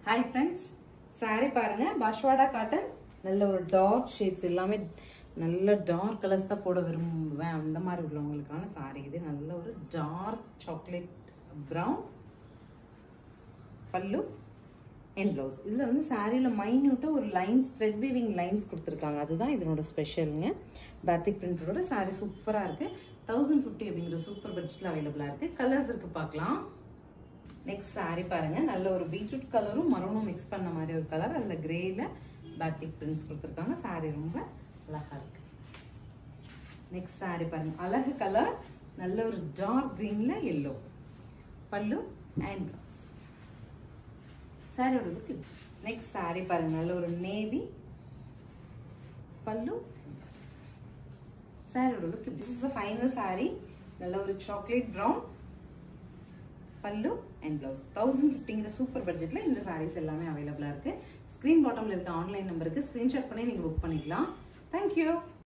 Hi friends, saree பாருங்க Baswada cotton நல்ல ஒரு டார்க் ஷேட்ஸ் எல்லாமே நல்ல டார்க் கலர்ஸ் தான் போட விரும்புவேன் அந்த மாதிரி உள்ளவங்களுக்கான saree இது நல்ல ஒரு dark chocolate brown pallu and blouse இதுல வந்து சாரில மைன்யூட்டா ஒரு லைன்ஸ் thread weaving லைன்ஸ் கொடுத்திருக்காங்க அதுதான் இதனோட ஸ்பெஷல்ங்க batik printோட saree சூப்பரா இருக்கு 1050 அப்படிங்கற சூப்பர் பட்ஜெட்ல அவேலபிளா இருக்கு கலர்ஸ் இருக்கு பார்க்கலாம் Next saree பாருங்க நல்ல ஒரு பீட்ரூட் கலரும் மரூனும் mix பண்ண மாதிரி ஒரு கலர் அந்த கிரேல batik prints கொடுத்திருக்காங்க saree ரொம்ப அழகா இருக்கு Next saree பாருங்க அழகு கலர் நல்ல ஒரு டார்க் greenல yellow pallu and blouse saree ஓட லுக் Next saree பாருங்க நல்ல ஒரு navy பல்லு saree ஓட look This is the final saree நல்ல ஒரு chocolate brown pallu and blouse 1050ங்கற சூப்பர் பட்ஜெட்ல இந்த sarees எல்லாமே அவேலபிளா இருக்கு ஸ்கிரீன் பாட்டம்ல இருக்க ஆன்லைன் நம்பருக்கு ஸ்கிரீன்ஷாட் பண்ணி நீங்க புக் பண்ணிக்கலாம் Thank you